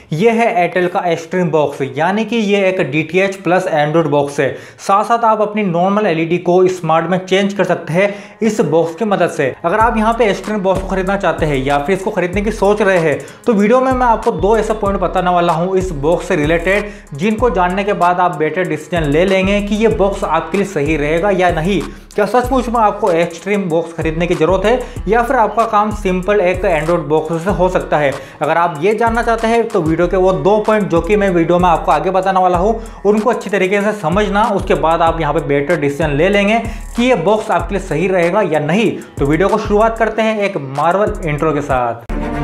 ये है एयरटेल का एक्सट्रीम बॉक्स, यानी कि ये एक DTH प्लस एंड्रॉइड बॉक्स है। साथ साथ आप अपनी नॉर्मल LED को स्मार्ट में चेंज कर सकते हैं इस बॉक्स की मदद से। अगर आप यहाँ पे एक्सट्रीम बॉक्स को खरीदना चाहते हैं या फिर इसको खरीदने की सोच रहे हैं तो वीडियो में मैं आपको 2 ऐसे पॉइंट बताने वाला हूँ इस बॉक्स से रिलेटेड, जिनको जानने के बाद आप बेटर डिसीजन ले लेंगे कि ये बॉक्स आपके लिए सही रहेगा या नहीं। क्या सचमुच में आपको एक्सट्रीम बॉक्स खरीदने की जरूरत है या फिर आपका काम सिंपल एक एंड्रॉइड बॉक्स से हो सकता है। अगर आप ये जानना चाहते हैं तो वीडियो के वो 2 पॉइंट जो कि मैं वीडियो में आपको आगे बताने वाला हूँ उनको अच्छी तरीके से समझना, उसके बाद आप यहाँ पे बेटर डिसीजन ले लेंगे कि ये बॉक्स आपके लिए सही रहेगा या नहीं। तो वीडियो को शुरुआत करते हैं एक मार्वल इंट्रो के साथ।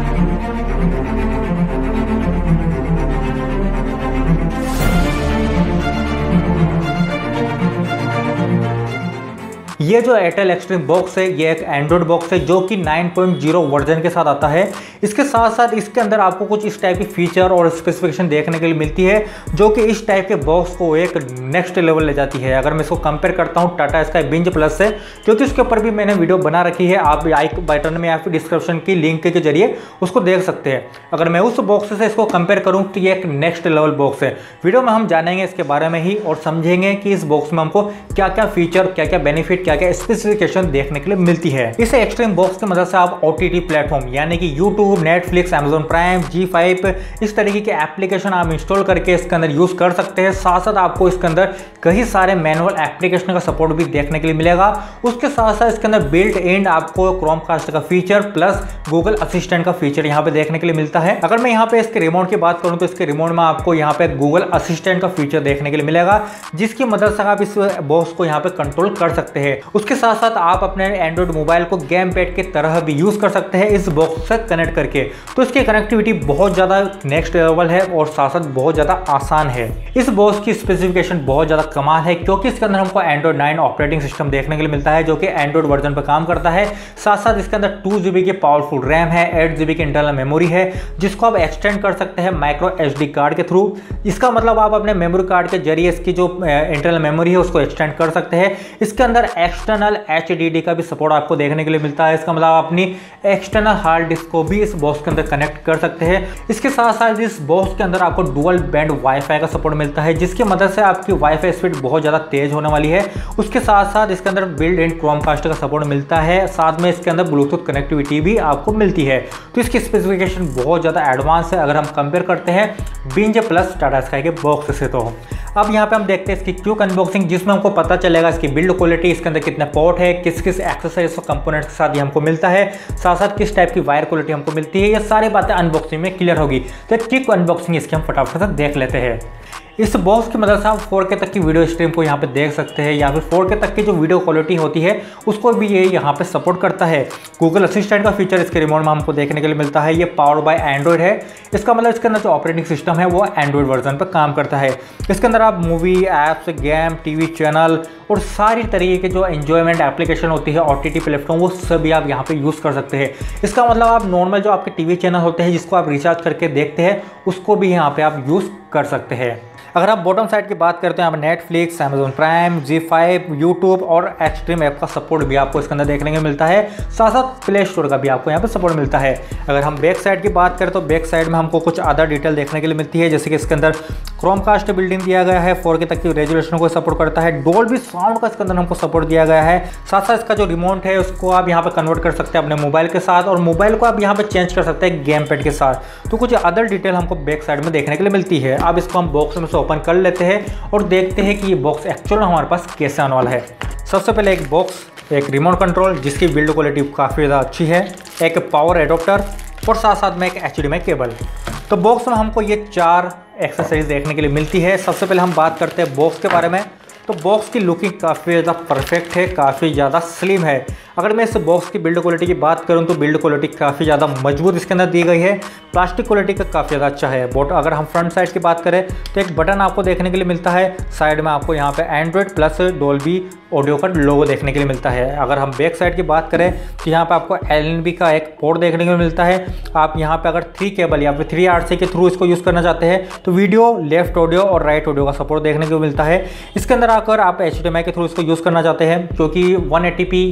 ये जो एयरटेल एक्सट्रीम बॉक्स है ये एक एंड्रॉइड बॉक्स है जो कि 9.0 वर्जन के साथ आता है। इसके साथ साथ इसके अंदर आपको कुछ इस टाइप की फीचर और स्पेसिफिकेशन देखने के लिए मिलती है जो कि इस टाइप के बॉक्स को एक नेक्स्ट लेवल ले जाती है। अगर मैं इसको कंपेयर करता हूँ टाटा स्काई बिंज प्लस से, क्योंकि उसके ऊपर भी मैंने वीडियो बना रखी है, आप आई बटन में या फिर डिस्क्रिप्शन की लिंक के जरिए उसको देख सकते हैं। अगर मैं उस बॉक्स से इसको कंपेयर करूँ तो ये एक नेक्स्ट लेवल बॉक्स है। वीडियो में हम जानेंगे इसके बारे में ही और समझेंगे कि इस बॉक्स में हमको क्या क्या फीचर, क्या क्या बेनिफिट, क्या स्पेसिफिकेशन देखने के लिए मिलती है। इस एक्सट्रीम बॉक्स की मदद से आप OTT प्लेटफॉर्म यानी कि YouTube, Netflix, Amazon prime, G5 इस तरीके के एप्लीकेशन आप इंस्टॉल करके इसके अंदर यूज कर सकते हैं। साथ साथ आपको इसके अंदर कई सारे मैनुअल एप्लीकेशन का सपोर्ट भी देखने के लिए मिलेगा। उसके साथ साथ इसके अंदर बिल्ट इन आपको क्रोमकास्ट का फीचर प्लस गूगल असिस्टेंट का फीचर यहाँ पे देखने के लिए मिलता है। अगर मैं यहाँ पे इसके रिमोट की बात करूँ तो इसके रिमोट में आपको यहाँ पे गूगल असिस्टेंट का फीचर देखने के लिए मिलेगा, जिसकी मदद से आप इस बॉक्स को यहाँ पे कंट्रोल कर सकते हैं। उसके साथ साथ आप अपने एंड्रॉइड मोबाइल को गेम पैड की तरह भी यूज कर सकते हैं इस बॉक्स से कनेक्ट करके। तो इसकी कनेक्टिविटी बहुत ज्यादा नेक्स्ट लेवल है और साथ साथ बहुत ज्यादा आसान है। इस बॉक्स की स्पेसिफिकेशन बहुत ज्यादा कमाल है क्योंकि इसके अंदर हमको एंड्रॉइड 9 ऑपरेटिंग सिस्टम देखने के लिए मिलता है जो कि एंड्रॉइड वर्जन पर काम करता है। साथ साथ इसके अंदर 2 GB की पावरफुल रैम है, 8 GB की इंटरनल मेमोरी है जिसको आप एक्सटेंड कर सकते हैं माइक्रो SD कार्ड के थ्रू। इसका मतलब आप अपने मेमोरी कार्ड के जरिए इसकी जो इंटरनल मेमोरी है उसको एक्सटेंड कर सकते हैं। इसके अंदर एक्सटर्नल HDD का भी सपोर्ट आपको देखने के लिए मिलता है। इसका मतलब आप अपनी एक्सटर्नल हार्ड डिस्क को भी इस बॉक्स के अंदर कनेक्ट कर सकते हैं। इसके साथ साथ इस बॉक्स के अंदर आपको डुअल बैंड वाईफाई का सपोर्ट मिलता है जिसकी मदद से आपकी वाईफाई स्पीड बहुत ज़्यादा तेज होने वाली है। उसके साथ साथ इसके अंदर बिल्ट इन क्रोमकास्ट का सपोर्ट मिलता है, साथ में इसके अंदर ब्लूटूथ कनेक्टिविटी भी आपको मिलती है। तो इसकी स्पेसिफिकेशन बहुत ज़्यादा एडवांस है अगर हम कंपेयर करते हैं बिंज प्लस टाटा स्काई के बॉक्स से। तो अब यहाँ पे हम देखते हैं इसकी क्विक अनबॉक्सिंग, जिसमें हमको पता चलेगा इसकी बिल्ड क्वालिटी, इसके अंदर कितने पोर्ट है, किस किस एक्सेसरीज और कंपोनेंट के साथ ये हमको मिलता है, साथ साथ किस टाइप की वायर क्वालिटी हमको मिलती है। ये सारी बातें अनबॉक्सिंग में क्लियर होगी। तो क्विक अनबॉक्सिंग इसकी हम फटाफट से देख लेते हैं। इस बॉक्स की मदद से आप 4K तक की वीडियो स्ट्रीम को यहाँ पे देख सकते हैं या फिर 4K तक की जो वीडियो क्वालिटी होती है उसको भी ये यहाँ पे सपोर्ट करता है। गूगल असिस्टेंट का फीचर इसके रिमोट में हमको देखने के लिए मिलता है। ये पावर्ड बाय एंड्रॉइड है, इसका मतलब इसके अंदर जो ऑपरेटिंग सिस्टम है वो एंड्रॉइड वर्जन पर काम करता है। इसके अंदर आप movie, apps, game, TV channel और सारी तरीके के जो एंजॉयमेंट एप्लीकेशन होती है OTT प्लेटफॉर्म वो सभी आप यहाँ पे यूज़ कर सकते हैं। इसका मतलब आप नॉर्मल जो आपके TV चैनल होते हैं जिसको आप रिचार्ज करके देखते हैं उसको भी यहाँ पे आप यूज़ कर सकते हैं। अगर आप बॉटम साइड की बात करते हैं यहाँ Netflix, Amazon prime, G5, YouTube और एक्सट्रीम ऐप का सपोर्ट भी आपको इसके अंदर देखने को मिलता है। साथ साथ प्ले स्टोर का भी आपको यहाँ पे सपोर्ट मिलता है। अगर हम बैक साइड की बात करें तो बैक साइड में हमको कुछ अदर डिटेल देखने के लिए मिलती है, जैसे कि इसके अंदर क्रोमकास्ट बिल्डिंग दिया गया है, 4K तक की रेजोल्यूशन को सपोर्ट करता है, डोल्बी साउंड का इसके अंदर हमको सपोर्ट दिया गया है। साथ साथ इसका जो रिमोट है उसको आप यहाँ पे कन्वर्ट कर सकते हैं अपने मोबाइल के साथ और मोबाइल को आप यहाँ पे चेंज कर सकते हैं गेम पैड के साथ। तो कुछ अदर डिटेल हमको बैक साइड में देखने के लिए मिलती है। अब इसको हम बॉक्स में से ओपन कर लेते हैं और देखते हैं कि ये बॉक्स एक्चुअल में हमारे पास कैसे आने वाला है। सबसे पहले एक बॉक्स, एक रिमोट कंट्रोल जिसकी बिल्ड क्वालिटी काफ़ी ज़्यादा अच्छी है, एक पावर एडोप्टर और साथ साथ में एक HDMI केबल। तो बॉक्स में हमको ये 4 एक्सेसरीज देखने के लिए मिलती है। सबसे पहले हम बात करते हैं बॉक्स के बारे में। तो बॉक्स की लुकिंग काफ़ी ज़्यादा परफेक्ट है, काफ़ी ज़्यादा स्लिम है। अगर मैं इस बॉक्स की बिल्ड क्वालिटी की बात करूं तो बिल्ड क्वालिटी काफ़ी ज़्यादा मजबूत इसके अंदर दी गई है। प्लास्टिक क्वालिटी का काफ़ी ज़्यादा अच्छा है। बट अगर हम फ्रंट साइड की बात करें तो एक बटन आपको देखने के लिए मिलता है। साइड में आपको यहाँ पे एंड्रॉइड प्लस डोल्बी ऑडियो का लोगो देखने के लिए मिलता है। अगर हम बैक साइड की बात करें तो यहाँ पे आपको LNB का एक पोर्ट देखने को मिलता है। आप यहाँ पे अगर 3 केबल या फिर 3 RC के थ्रू इसको यूज़ करना चाहते हैं तो वीडियो, लेफ्ट ऑडियो और राइट ऑडियो का सपोर्ट देखने को मिलता है। इसके अंदर अगर आप HDMI के थ्रू इसको यूज़ करना चाहते हैं क्योंकि 180p या फिर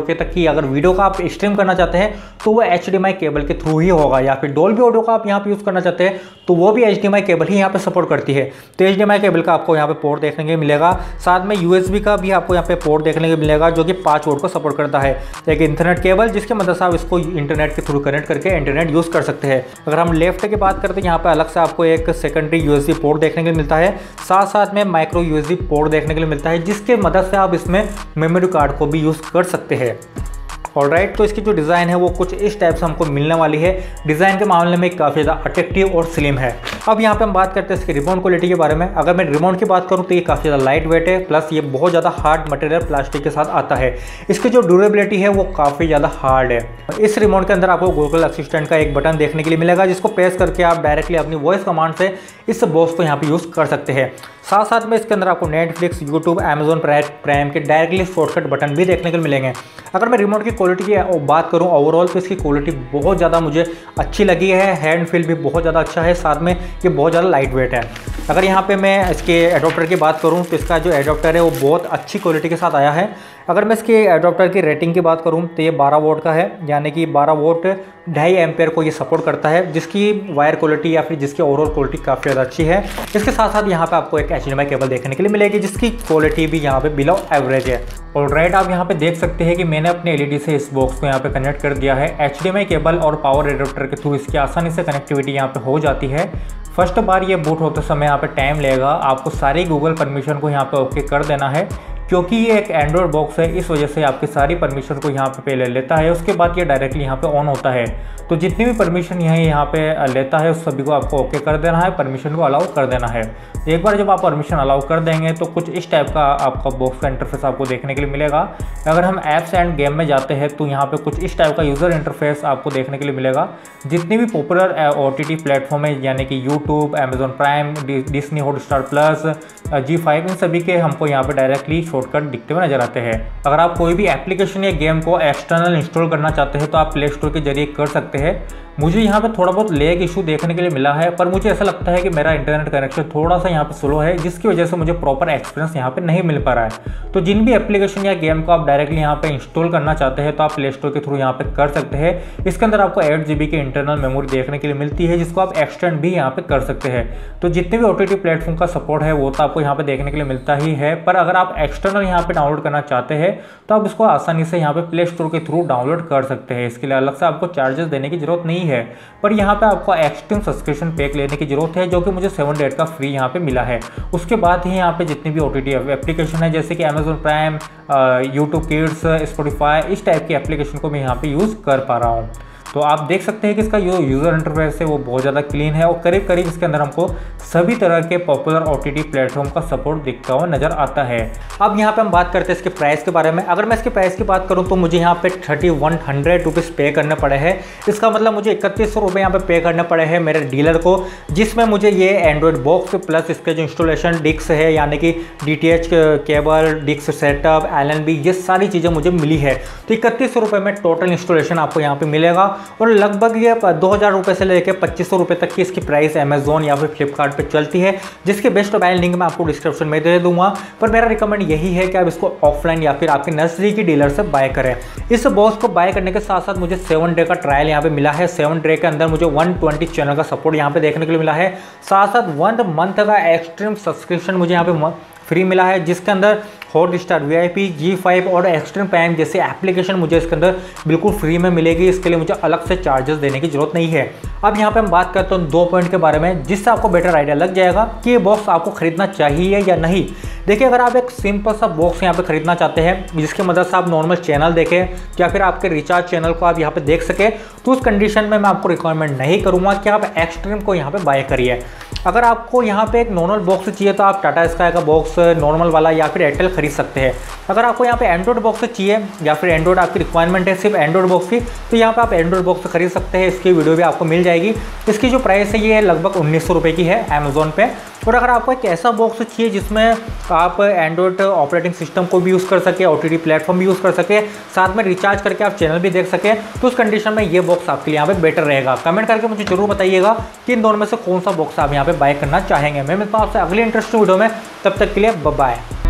4K तक की अगर वीडियो का आप स्ट्रीम करना चाहते हैं तो वो HDMI केबल के थ्रू ही होगा, या फिर डॉल्बी ऑडियो का आप यहाँ पे यूज़ करना चाहते हैं तो वो भी HDMI केबल ही यहाँ पे सपोर्ट करती है। तो HDMI केबल का आपको यहाँ पे पोर्ट देखने के मिलेगा, साथ में USB का भी आपको यहाँ पे पोर्ट देखने को मिलेगा जो कि 5 वोल्ट को सपोर्ट करता है। एक इंटरनेट केबल जिसकी मदद से आप इसको इंटरनेट के थ्रू कनेक्ट करके इंटरनेट यूज़ कर सकते हैं। अगर हम लेफ्ट की बात करते हैं यहाँ पे अलग से आपको एक सेकेंडरी USB पोर्ट देखने के लिए मिलता है, साथ साथ में माइक्रो USB पोर्ट देखने के लिए मिलता है जिसके मदद से आप इसमें मेमोरी कार्ड को भी यूज़ कर सकते हैं। ऑलराइट, तो इसकी जो डिज़ाइन है वो कुछ इस टाइप से हमको मिलने वाली है। डिज़ाइन के मामले में काफ़ी ज़्यादा अट्रैक्टिव और स्लिम है। अब यहाँ पे हम बात करते हैं इसकी रिमोट क्वालिटी के बारे में। अगर मैं रिमोट की बात करूँ तो ये काफ़ी ज़्यादा लाइट वेट है, प्लस ये बहुत ज़्यादा हार्ड मटेरियल प्लास्टिक के साथ आता है। इसकी जो ड्यूरेबिलिटी है वो काफ़ी ज़्यादा हार्ड है। इस रिमोट के अंदर आपको गूगल असिस्टेंट का एक बटन देखने के लिए मिलेगा जिसको प्रेस करके आप डायरेक्टली अपनी वॉइस कमांड से इस बॉक्स को यहाँ पे यूज़ कर सकते हैं। साथ साथ में इसके अंदर आपको नेटफ्लिक्स, यूट्यूब, अमेजोन प्राइम के डायरेक्टली शॉर्टकट बटन भी देखने को मिलेंगे। अगर मैं रिमोट की क्वालिटी की बात करूं ओवरऑल तो इसकी क्वालिटी बहुत ज़्यादा मुझे अच्छी लगी है। हैंड फील भी बहुत ज़्यादा अच्छा है, साथ में ये बहुत ज़्यादा लाइट वेट है। अगर यहाँ पे मैं इसके एडोप्टर की बात करूँ तो इसका जो एडोप्टर है वो बहुत अच्छी क्वालिटी के साथ आया है। अगर मैं इसके एडोप्टर की रेटिंग की बात करूँ तो ये 12 वोल्ट का है, यानी कि 12 वोल्ट 2.5 एम्पेयर को ये सपोर्ट करता है, जिसकी वायर क्वालिटी या फिर जिसकी ओवरऑल क्वालिटी काफ़ी ज़्यादा अच्छी है। इसके साथ साथ यहाँ पे आपको एक HDMI केबल देखने के लिए मिलेगी जिसकी क्वालिटी भी यहाँ पे बिलो एवरेज है। ऑलराइट, आप यहाँ पे देख सकते हैं कि मैंने अपने LED से इस बॉक्स को यहाँ पे कनेक्ट कर दिया है। HDMI केबल और पावर एडोप्टर के थ्रू इसकी आसानी से कनेक्टिविटी यहाँ पे हो जाती है। फर्स्ट बार ये बूट होते समय यहाँ पे टाइम लेगा, आपको सारी गूगल परमिशन को यहाँ पे ओके कर देना है, क्योंकि ये एक एंड्रॉयड बॉक्स है, इस वजह से आपकी सारी परमिशन को यहाँ पे पहले लेता है, उसके बाद ये डायरेक्टली यहाँ पे ऑन होता है। तो जितनी भी परमिशन यहाँ पे लेता है उस सभी को आपको ओके कर देना है, परमिशन को अलाउ कर देना है। एक बार जब आप परमिशन अलाउ कर देंगे तो कुछ इस टाइप का आपका बॉक्स का इंटरफेस आपको देखने के लिए मिलेगा। अगर हम ऐप्स एंड गेम में जाते हैं तो यहाँ पे कुछ इस टाइप का यूज़र इंटरफेस आपको देखने के लिए मिलेगा। जितनी भी पॉपुलर OTT प्लेटफॉर्म है यानी कि YouTube, Amazon prime, Disney Hotstar plus, G5, इन सभी के हमको यहाँ पे डायरेक्टली शॉर्टकट दिखते हुए नजर आते हैं। अगर आप कोई भी एप्लीकेशन या गेम को एक्सटर्नल इंस्टॉल करना चाहते हैं तो आप प्ले स्टोर के जरिए कर सकते हैं। मुझे यहाँ पे थोड़ा बहुत लेग इशू देखने के लिए मिला है, पर मुझे ऐसा लगता है कि मेरा इंटरनेट कनेक्शन थोड़ा सा यहाँ पे स्लो है, जिसकी वजह से मुझे प्रॉपर एक्सपीरियंस यहाँ पे नहीं मिल पा रहा है। तो जिन भी एप्लीकेशन या गेम को आप डायरेक्टली यहाँ पे इंस्टॉल करना चाहते हैं तो आप प्ले स्टोर के थ्रू यहाँ पे कर सकते हैं। इसके अंदर आपको 8 GB की इंटरनल मेमोरी देखने के लिए मिलती है, जिसको आप एक्सटेंड भी यहाँ पे कर सकते हैं। तो जितने भी OTT प्लेटफॉर्म का सपोर्ट है वो तो आपको यहाँ पे देखने के लिए मिलता ही है, पर अगर आप एक्सटर्नल यहाँ पे डाउनलोड करना चाहते हैं तो आप इसको आसानी से यहाँ पे प्ले स्टोर के थ्रू डाउनलोड कर सकते हैं। इसके लिए अलग से आपको चार्जेस देने की जरूरत नहीं है, पर यहाँ पे आपको एक्सट्रीम सब्सक्रिप्शन पैक लेने की जरूरत है, जो कि मुझे 7 डेज का फ्री यहाँ पे मिला है। उसके बाद ही यहाँ पे जितनी भी OTT एप्लीकेशन है जैसे कि Amazon prime, YouTube kids, Spotify, इस टाइप की एप्लीकेशन को मैं यहाँ पे यूज़ कर पा रहा हूँ। तो आप देख सकते हैं कि इसका जो यूज़र इंटरफेस है वो बहुत ज़्यादा क्लीन है और करीब करीब इसके अंदर हमको सभी तरह के पॉपुलर OTT प्लेटफॉर्म का सपोर्ट दिखता हुआ नज़र आता है। अब यहाँ पे हम बात करते हैं इसके प्राइस के बारे में। अगर मैं इसके प्राइस की बात करूँ तो मुझे यहाँ पे 3100 रुपीज़ पे करने पड़े हैं। इसका मतलब मुझे 3100 रुपये यहाँ पे करने पड़े हैं मेरे डीलर को, जिसमें मुझे ये एंड्रॉयड बॉक्स प्लस इसके जो इंस्टॉलेशन डिस्क है यानी कि DTH cable, disc setup, LNB, ये सारी चीज़ें मुझे मिली है। तो 3100 रुपये में टोटल इंस्टॉलेशन आपको यहाँ पे मिलेगा और लगभग ये 2000 रुपये से लेकर 2500 रुपये तक की इसकी प्राइस अमेजोन या फिर फ्लिपकार्ट पे चलती है, जिसके बेस्ट बाय लिंक मैं आपको डिस्क्रिप्शन में दे दूंगा। पर मेरा रिकमेंड यही है कि आप इसको ऑफलाइन या फिर आपके नर्सरी डीलर से बाय करें। इस बॉक्स को बाय करने के साथ साथ मुझे 7 डे का ट्रायल यहाँ पे मिला है। 7 डे के अंदर मुझे 120 चैनल का सपोर्ट यहाँ पे देखने के लिए मिला है। साथ साथ 1 मंथ का एक्सट्रीम सब्सक्रिप्शन मुझे यहाँ पे फ्री मिला है, जिसके अंदर हॉटस्टार, VIP, G5 और एक्सट्रीम प्राइम जैसे एप्लीकेशन मुझे इसके अंदर बिल्कुल फ्री में मिलेगी। इसके लिए मुझे अलग से चार्जेस देने की जरूरत नहीं है। अब यहाँ पे हम बात करते हैं 2 पॉइंट के बारे में, जिससे आपको बेटर आइडिया लग जाएगा कि ये बॉक्स आपको खरीदना चाहिए या नहीं। देखिए, अगर आप एक सिंपल सा बॉक्स यहाँ पे खरीदना चाहते हैं जिसकी मदद से आप नॉर्मल चैनल देखें या फिर आपके रिचार्ज चैनल को आप यहाँ पे देख सके, तो उस कंडीशन में मैं आपको रिकमेंड नहीं करूँगा कि आप एक्सट्रीम को यहाँ पे बाय करिए। अगर आपको यहाँ पे एक नॉर्मल बॉक्स चाहिए तो आप टाटा स्काई का बॉक्स नॉर्मल वाला या फिर एयरटेल खरीद सकते हैं। अगर आपको यहाँ पे एंड्रॉइड बॉक्स चाहिए या फिर एंड्रॉइड आपकी रिक्वायरमेंट है सिर्फ एंड्रॉइड बॉक्स की, तो यहाँ पे आप एंड्रॉइड बॉक्स खरीद सकते हैं। इसकी वीडियो भी आपको मिल जाएगी। इसकी जो प्राइस है ये लगभग 1900 रुपये की है अमेजोन पे। और अगर आपको एक ऐसा बॉक्स चाहिए जिसमें आप एंड्रॉइड ऑपरेटिंग सिस्टम को भी यूज़ कर सके, OTT प्लेटफॉर्म भी यूज़ कर सके, साथ में रिचार्ज करके आप चैनल भी देख सकें, तो उस कंडीशन में ये बॉक्स आपके लिए यहाँ पे बेटर रहेगा। कमेंट करके मुझे जरूर बताइएगा कि इन दोनों में से कौन सा बॉक्स आप यहाँ पे बाय करना चाहेंगे। मैं मिलता हूँ आपसे अगली इंटरेस्टिंग वीडियो में, तब तक के लिए बाय बाय।